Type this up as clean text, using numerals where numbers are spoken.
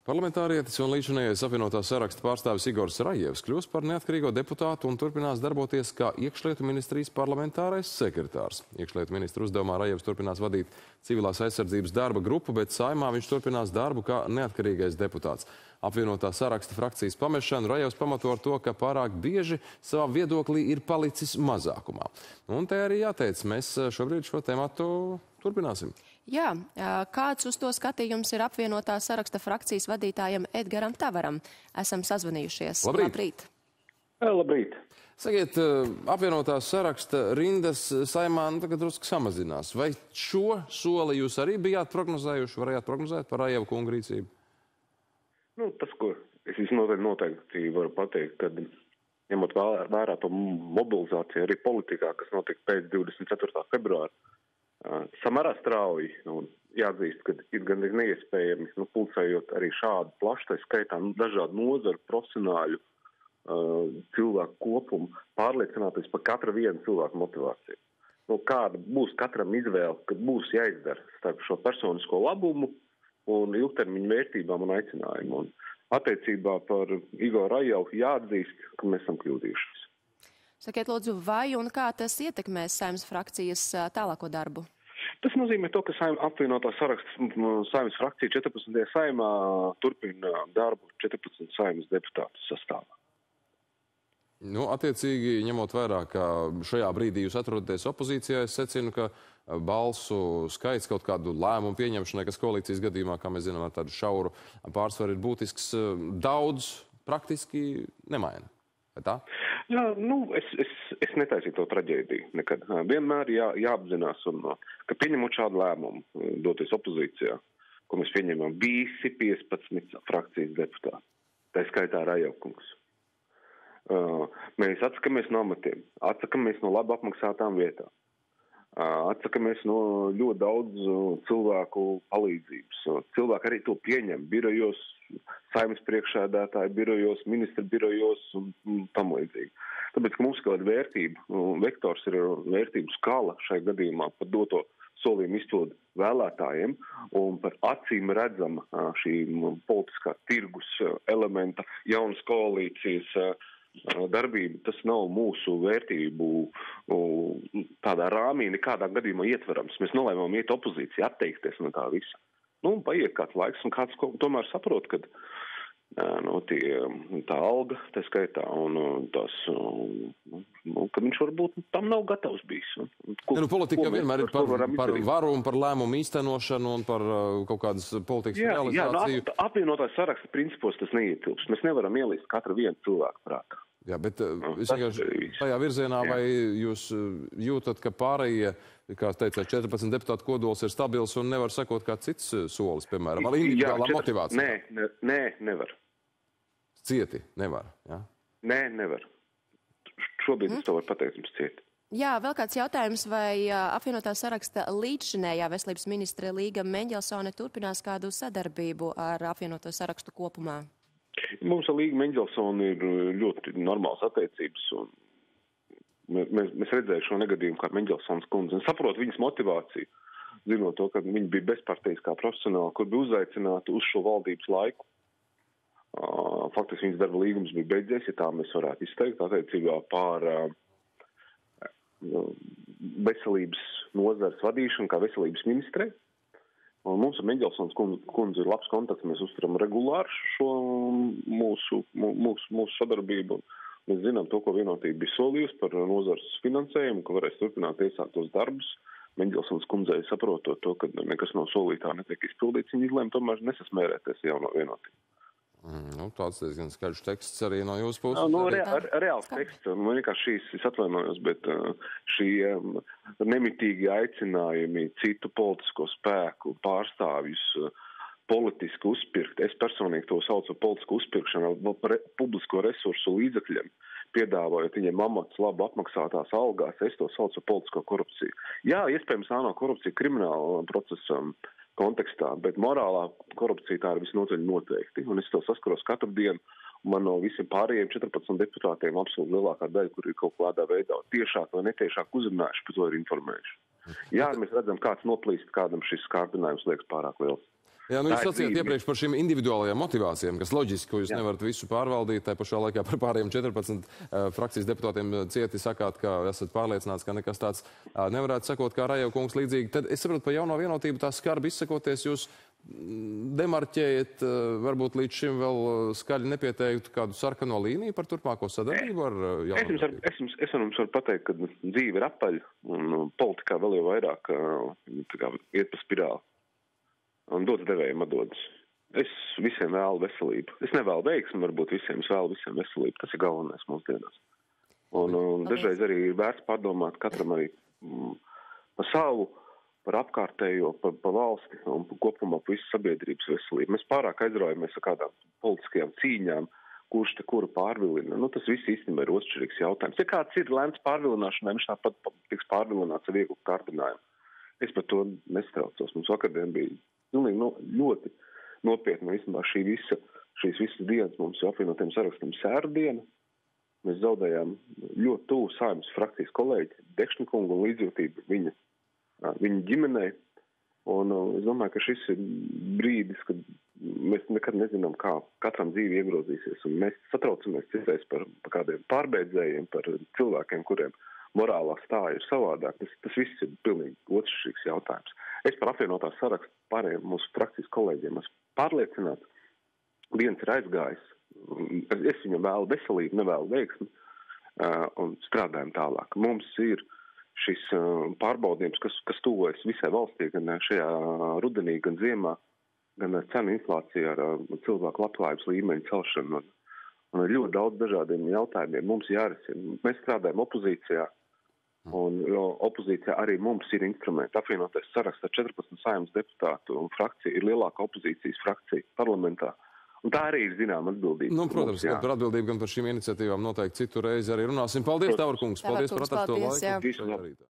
Parlamentārietis un līdzinājais apvienotā saraksta pārstāvis Igors Rajevs kļūs par neatkarīgo deputātu un turpinās darboties kā iekšlietu ministrijas parlamentārais sekretārs. Iekšlietu ministru uzdevumā Rajevs turpinās vadīt civilās aizsardzības darba grupu, bet Saeimā viņš turpinās darbu kā neatkarīgais deputāts. Apvienotā saraksta frakcijas pamešanu Rajevs pamato ar to, ka pārāk bieži savā viedoklī ir palicis mazākumā. Un te arī jāteic, mēs šobrīd šo tematu turpināsim. Jā, kāds uz to skatījums ir apvienotā saraksta frakcijas vadītājam Edgaram Tavaram? Esam sazvanījušies. Labrīt! Labrīt! Sakiet, apvienotā saraksta rindas Saeimā tagad drusku samazinās. Vai šo soli jūs arī bijāt prognozējuši, varējāt prognozēt par Rajevu kungu rīcību? Tas, ko es noteikti varu pateikt, kad ņemot vērā to mobilizāciju arī politikā, kas notika pēc 24. februāra, samērā strauji, un jāatzīst, ka ir gandrīz neiespējami, pulcējot arī šādu plašu, tā skaitā dažādu nozaru profesionāļu cilvēku kopumu, pārliecināties par katra viena cilvēka motivāciju. Kāda būs katram izvēle, kad būs jāizdara starp šo personisko labumu un ilgtermiņu vērtībām un aicinājumu. Un attiecībā par Igoru Rajevu jāatzīst, ka mēs esam kļūdījušies. Sakiet, lūdzu, vai un kā tas ietekmēs Saeimas frakcijas tālāko darbu? Tas nozīmē to, ka apvienotā saraksta Saeimas frakcija 14. Saeimā turpina darbu 14 Saeimas deputātu sastāvā. Attiecīgi, ņemot vērā, ka šajā brīdī jūs atrodaties opozīcijā, es secinu, ka balsu skaits kaut kādu lēmumu pieņemšanai, kas koalīcijas gadījumā, kā mēs zinām, ar tādu šauru pārsvaru ir būtisks, daudz praktiski nemaina. Vai tā? Jā, es netaisīju to traģēdiju nekad. Vienmēr jāapzinās, ka pieņemot šādu lēmumu, doties opozīcijā, ko mēs pieņemam visi 15 frakcijas deputāti, tā skaitā Rajevu kungs. Mēs atsakamies no amatiem, atsakamies no labi apmaksātām vietām, atsakamies no ļoti daudz cilvēku palīdzības. Cilvēki arī to pieņem birojos, Saeimas priekšsēdētāju birojos, ministra birojos un tam līdzīgi. Tāpēc, ka mums kāda vērtība, vektors ir vērtību skala šai gadījumā par doto solījumu izpildu vēlētājiem un par acīm redzama šī politiskā tirgus elementa jaunas koalīcijas darbība, tas nav mūsu vērtību tādā rāmī nekādā gadījumā ietverams. Mēs nolēmām iet opozīciju, atteikties no tā visa. Paiet kāds laiks, un kāds tomēr saprot, ka tā alga, tā skaitā, un tas, ka viņš varbūt tam nav gatavs bijis. Politika vienmēr ir par varu un par lēmumu īstenošanu un par kaut kādas politikas realizāciju. Jā, apvienotās saraksta principos tas neietilpst. Mēs nevaram ielīst katra viena cilvēka prātā. Jā, bet tajā virzienā vai jūs jūtat, ka pārējie, kā teicāt, 14 deputātu kodols ir stabils un nevar sekot kā cits solis, piemēram, ar individuālā motivācija? Nē, nevar. Cieti nevar, jā? Nē, nevar. Šobrīd es to varu pateikt jums cieti. Jā, vēl kāds jautājums, vai apvienotā saraksta līdzšinējā veselības ministre Līga Meņģelsone turpinās kādu sadarbību ar apvienoto sarakstu kopumā? Mums ar Līgu Meņģelsoni ir ļoti normāls attiecības, un mēs redzēju šo negadījumu kā Meņģelsonas kundze, un saprotu viņas motivāciju, zinot to, ka viņa bija bezparteiskā profesionāla, kur bija uzaicināta uz šo valdības laiku. Faktiski viņas darba līgums bija beidzies, ja tā mēs varētu izteikt, attiecībā pār veselības nozares vadīšanu kā veselības ministrei. Un mums ar Meņģelsonas kundzi ir labs kontakts, mēs uzturam regulāri šo mūsu sadarbību. Mēs zinām to, ko vienotība bija solījusi par nozares finansējumu, ka varēs turpināt iesākt tos darbus. Meņģelsonas kundzei saprotot to, ka nekas no solītā netiek izpildīts, viņi izlēma tomēr nesasmērēties jauno vienotību. Tāds diezgan skaļš teksts arī no jūsu puses. Reāls teksts. Man vienkārši es atvainojos, bet šie nemitīgi aicinājumi citu politisko spēku pārstāvjus politiski uzpirkt. Es personīgi to saucu par politisku uzpirkšanu par publisko resursu līdzekļiem, piedāvājot viņiem amats labi apmaksātās algās. Es to saucu par politisko korupciju. Jā, iespējams, tā nav korupcija krimināla procesam kontekstā, bet morālā korupcija tā ir visnotaļ noteikti. Un es to saskaros katru dienu, un man no visiem pārējiem 14 deputātiem absolūti lielākā daļa, kur ir kaut kādā veidā tiešāk vai netiešāk uzrunājuši, par to ir informējuši. Jā, mēs redzam, kāds noplīst, kādam šis kārdinājums liekas pārāk liels. Jā, nu jūs sacījāt iepriekš par šīm individuālajām motivācijām, kas loģiski, ka jūs nevarat visu pārvaldīt, tā pašā laikā par pārējiem 14 frakcijas deputātiem cieti sakāt, ka esat pārliecināts, ka nekas tāds nevarētu sakot, kā Rajeva kungs līdzīgi. Tad es saprotu, par jauno vienotību tā skarbi izsakoties, jūs demarķējat, varbūt līdz šim vēl skaļi nepieteiktu kādu sarkano līniju par turpmāko sadarbību ar jauno vienotību? Es jums varu pateikt, ka dzīve ir apaļa un politikā vēl jau vairāk iet pa spirāli. Un dots devējiem atdodas. Es visiem vēlu veselību. Es nevēlu veiksmi, varbūt visiem, es vēlu visiem veselību. Tas ir galvenais mūsdienās. Un dažreiz arī ir vērts pārdomāt katram arī par savu, par apkārtējo, par valsti un kopumā par visu sabiedrības veselību. Mēs pārāk aizraujamies ar kādām politiskajām cīņām, kurš te kuru pārvilina. Nu, tas viss īstenībā ir otršķirīgs jautājums. Ja kāds ir lēns pārvilināšanai, viņš tāpat tiks pārvilināts ar vieglu kārdinājumu. Es par to nestraucos. Mums vakardien bija ļoti nopietni. Īstenībā šīs visas dienas mums apvienotiem sarakstam sērdiena. Mēs zaudējām ļoti tuvu Saeimas frakcijas kolēģi Dekšņikungu un līdzjūtību viņa ģimenei. Un es domāju, ka šis ir brīdis, kad mēs nekad nezinām, kā katram dzīve iegrozīsies. Un mēs satraucamies citreiz par kādiem pārbeidzējiem, par cilvēkiem, kuriem morālā stāja ir savādāk. Tas viss ir pilnīgi otršķirīgs jautājums. Es par apvienotā sarakstu pārējiem mūsu frakcijas kolēģiem esmu pārliecināts. Viens ir aizgājis. Es viņam vēlu veselību, nevēlu veiksmi un strādājam tālāk. Mums ir šis pārbaudījums, kas tuvojas visai valstī, gan šajā rudenī, gan ziemā, gan cenu inflācija ar cilvēku labklājības līmeņu celšanu. Un ir ļoti daudz dažādiem jautājumiem. Mums jārisina. Mēs strādājam opozīcijā, un opozīcijā arī mums ir instrumenti. Apvienotais saraksts ar 14 Saeimas deputātu un frakcija ir lielākā opozīcijas frakcija parlamentā. Un tā arī ir zināma atbildība. Nu, protams, gan par atbildību, gan par šīm iniciatīvām noteikti citu reizi arī runāsim. Paldies, Taurkungs! Paldies par atrasto laiku!